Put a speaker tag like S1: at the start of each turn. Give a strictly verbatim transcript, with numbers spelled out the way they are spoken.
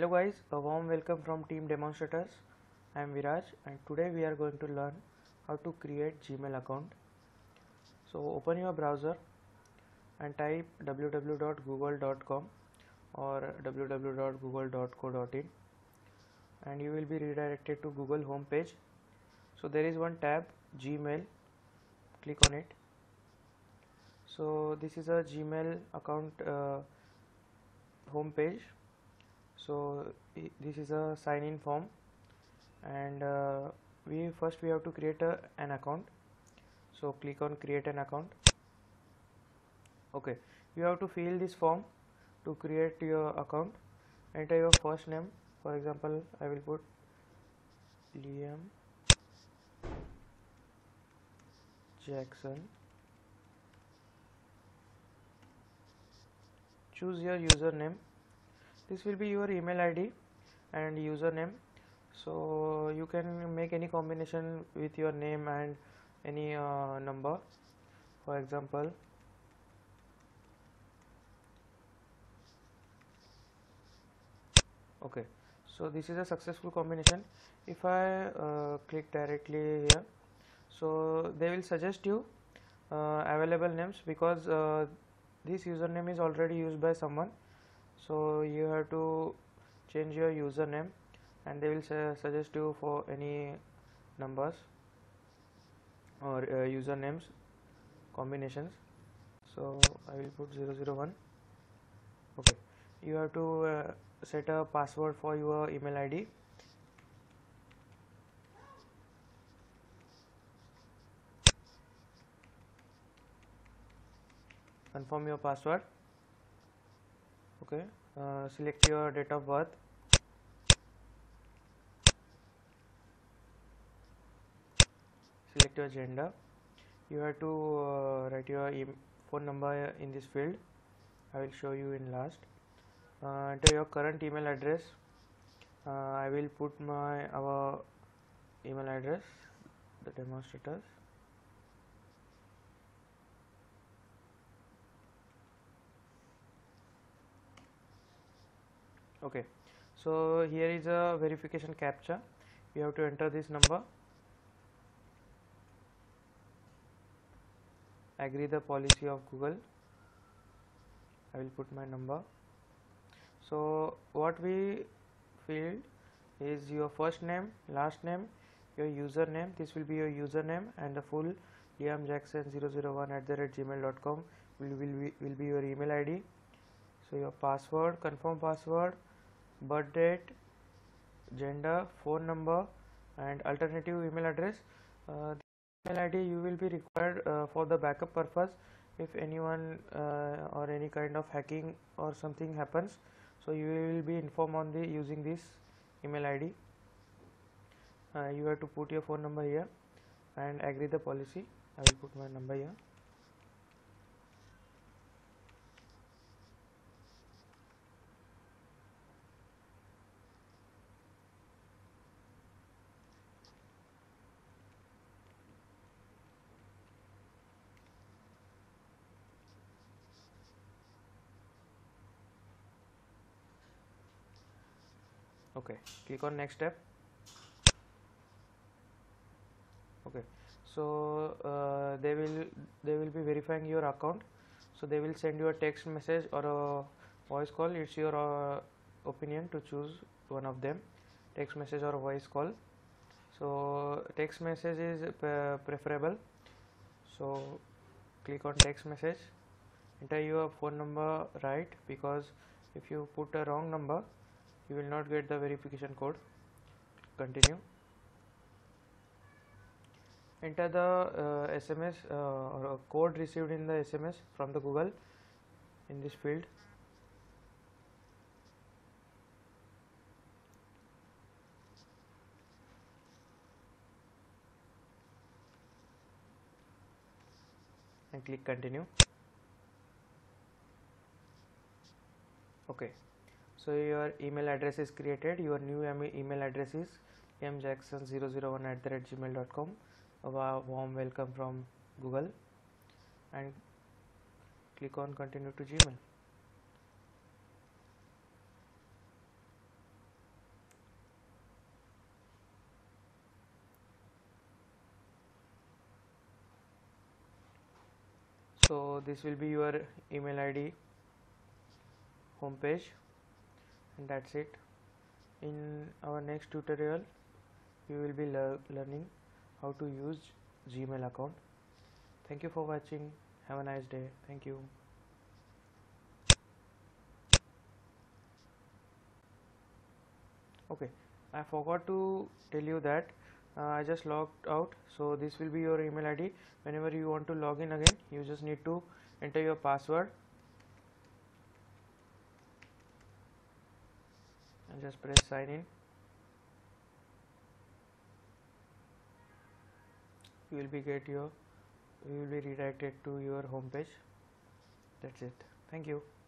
S1: Hello guys, a warm welcome from Team Demonstrators. I am Viraj and today we are going to learn how to create Gmail account. So open your browser and type w w w dot google dot com or w w w dot google dot co dot in and you will be redirected to Google home page. So there is one tab, Gmail. Click on it. So this is a Gmail account uh, home page. So this is a sign in form, and uh, we first we have to create a, an account. So click on create an account. Okay, you have to fill this form to create your account. Enter your first name. For example, I will put Liam Jackson. Choose your username. This will be your email I D and username. So you can make any combination with your name and any uh, number. For example, okay, so this is a successful combination. If I uh, click directly here, so they will suggest you uh, available names because uh, this username is already used by someone. So you have to change your username and they will su suggest you for any numbers or uh, usernames combinations. So I will put zero zero one. Okay, you have to uh, set a password for your email I D. Confirm your password. Okay, uh, select your date of birth. Select your gender. You have to uh, write your e phone number in this field. I will show you in last. Uh, enter your current email address. uh, I will put my our email address, the demonstrators. Okay, so here is a verification captcha. You have to enter this number, agree the policy of Google. I will put my number. So what we filled is your first name, last name, your username. This will be your username, and the full Liam Jackson zero zero one at the rate gmail dot com will, will, be, will be your email I D. So your password, confirm password, birth date, gender, phone number, and alternative email address. Uh, the email I D you will be required uh, for the backup purpose if anyone uh, or any kind of hacking or something happens. So you will be informed on the using this email I D. Uh, you have to put your phone number here and agree the policy. I will put my number here. Okay, click on next step. Okay, so uh, they will they will be verifying your account. So they will send you a text message or a voice call. It's your uh, opinion to choose one of them, text message or voice call. So text message is uh, preferable. So click on text message, enter your phone number right, because if you put a wrong number you will not get the verification code. Continue. Enter the uh, S M S uh, or a code received in the S M S from the Google in this field. And click continue. Okay, so your email address is created. Your new email address is liam jackson zero zero one at the rate gmail dot com. A warm welcome from Google, and click on continue to Gmail. So this will be your email I D homepage, and that's it. In our next tutorial we will be lear learning how to use Gmail account. Thank you for watching. Have a nice day. Thank you. Okay, I forgot to tell you that uh, I just logged out, so this will be your email I D. Whenever you want to log in again, you just need to enter your password and just press sign in. You will be get your you will be redirected to your home page. That's it. Thank you.